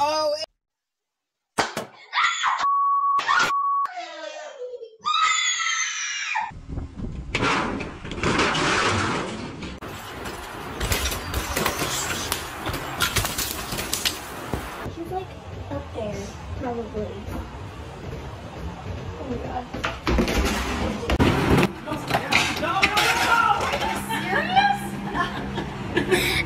Oh. She's like up there, probably. Oh my god. No! Are you serious?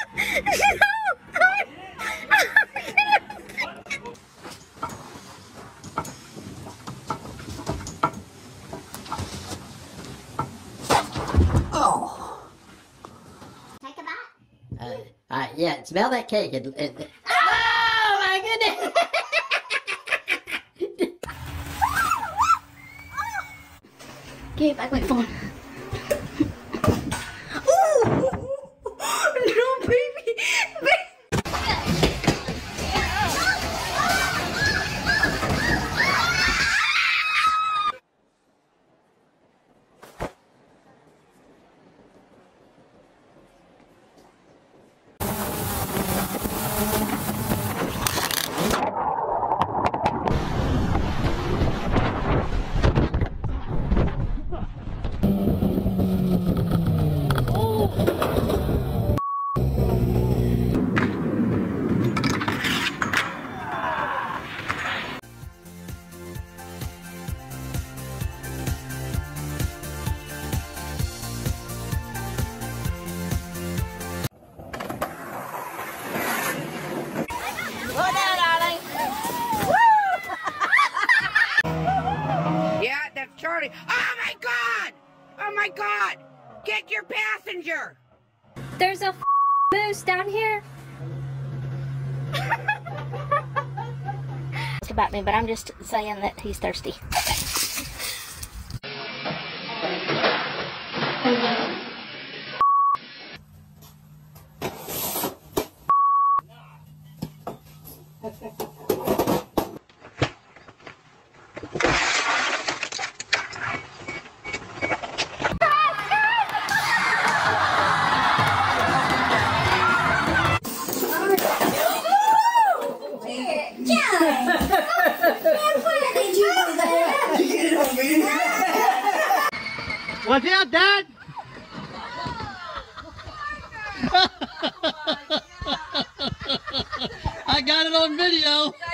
Oh. Take a bite. Yeah, smell that cake. Oh my goodness! Give it back my phone. No, baby. Yeah, that's Charlie. Oh my god! Oh my god! Get your passenger! There's a moose down here. It's about me, but I'm just saying that he's thirsty. Watch out, Dad! I got it on video.